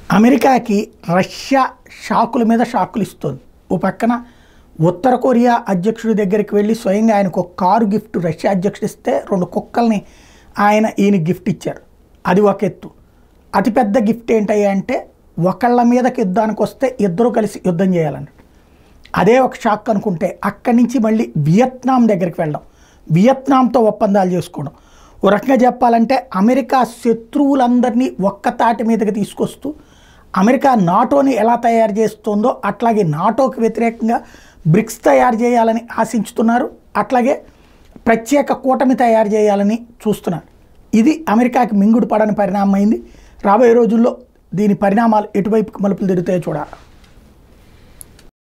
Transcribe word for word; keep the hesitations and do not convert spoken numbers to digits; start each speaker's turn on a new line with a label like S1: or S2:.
S1: అమెరికాకి రష్యా షాకుల మీద షాకులు ఇస్తుంది. ఓ పక్కన ఉత్తర కొరియా అధ్యక్షుడి దగ్గరికి వెళ్ళి స్వయంగా ఆయనకు ఒక కారు గిఫ్ట్ రష్యా అధ్యక్షుడు ఇస్తే రెండు కుక్కల్ని ఆయన ఈయన గిఫ్ట్ ఇచ్చారు. అది ఒక ఎత్తు. అతిపెద్ద గిఫ్ట్ ఏంటయ్యా అంటే ఒకళ్ళ మీదకి యుద్ధానికి వస్తే ఇద్దరు కలిసి యుద్ధం చేయాలన్నట్టు. అదే ఒక షాక్ అనుకుంటే అక్కడి నుంచి మళ్ళీ వియత్నాం దగ్గరికి వెళ్ళడం, వియత్నాంతో ఒప్పందాలు చేసుకోవడం. ఓ రకంగా చెప్పాలంటే అమెరికా శత్రువులందరినీ ఒక్క తాటి మీదకి తీసుకొస్తూ అమెరికా నాటోని ఎలా తయారు చేస్తుందో అట్లాగే నాటోకి వ్యతిరేకంగా బ్రిక్స్ తయారు చేయాలని ఆశించుతున్నారు. అట్లాగే ప్రత్యేక కూటమి తయారు చేయాలని చూస్తున్నారు. ఇది అమెరికాకి మింగుడు పడని పరిణామం అయింది. రాబోయే రోజుల్లో దీని పరిణామాలు ఎటువైపుకి మలుపులు తిరుగుతాయో చూడాలి.